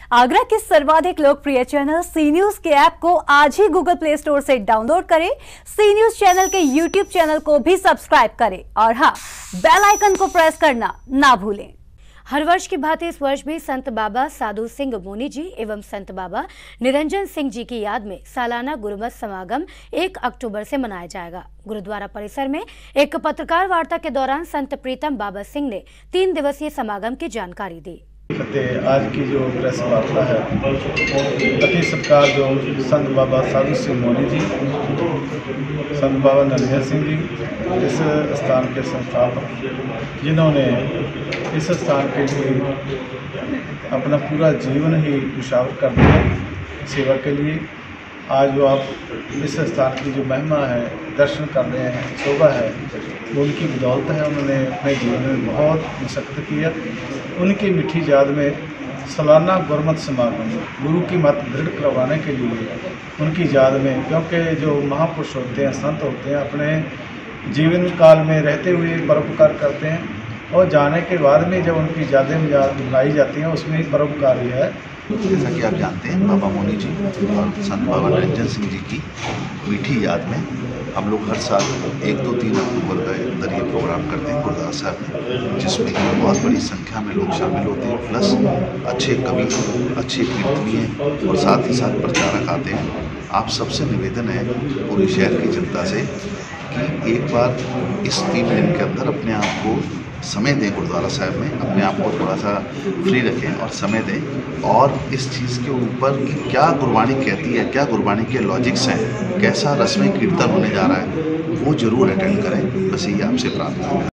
आगरा के सर्वाधिक लोकप्रिय चैनल सी न्यूज के ऐप को आज ही गूगल प्ले स्टोर से डाउनलोड करें। सी न्यूज चैनल के यूट्यूब चैनल को भी सब्सक्राइब करें और हाँ, बेल आइकन को प्रेस करना ना भूलें। हर वर्ष की भांति इस वर्ष भी संत बाबा साधु सिंह मोनी जी एवं संत बाबा निरंजन सिंह जी की याद में सालाना गुरुमत समागम 1 अक्टूबर से मनाया जाएगा। गुरुद्वारा परिसर में एक पत्रकार वार्ता के दौरान संत प्रीतम बाबा सिंह ने 3 दिवसीय समागम की जानकारी दी। आज की जो प्रेस वार्ता है, अति सत्कार जो संत बाबा साधु सिंह मोनी जी, संत बाबा निरंजन सिंह जी, इस स्थान के संस्थापक, जिन्होंने इस स्थान के लिए अपना पूरा जीवन ही निछावर कर दिया सेवा के लिए। आज वो आप इस स्थान की जो महिमा है, दर्शन कर रहे हैं, शोभा है, वो उनकी बदौलत है। उन्होंने अपने जीवन में बहुत मशक्क़त किया। उनकी मीठी याद में सालाना गुरुमत समागम गुरु की मत दृढ़ करवाने के लिए उनकी याद में, क्योंकि जो महापुरुष होते हैं, संत होते हैं, अपने जीवन काल में रहते हुए परोपकार करते हैं और जाने के बाद में जब उनकी यादें मनाई जाती हैं, उसमें ही परोपकार है। जैसा कि आप जानते हैं, बाबा मोनी जी और संत बाबा निरंजन सिंह जी की मीठी याद में हम लोग हर साल 1, 2, 3 अक्टूबर के अंदर ये प्रोग्राम करते हैं गुरुद्वारा साहब में, जिसमें बहुत बड़ी संख्या में लोग शामिल होते हैं। प्लस अच्छे कवि, अच्छे कीर्तनीय और साथ ही साथ प्रचारक आते हैं। आप सबसे निवेदन है पूरे शहर की जनता से कि एक बार इस 3 दिन के अंदर अपने आप को समय दें, गुरुद्वारा साहब में अपने आप को थोड़ा सा फ्री रखें और समय दें, और इस चीज़ के ऊपर कि क्या गुरबाणी कहती है, क्या गुरबाणी के लॉजिक्स हैं, कैसा रस्में कीर्तन होने जा रहा है, वो ज़रूर अटेंड करें। बस यही आपसे प्रार्थना है।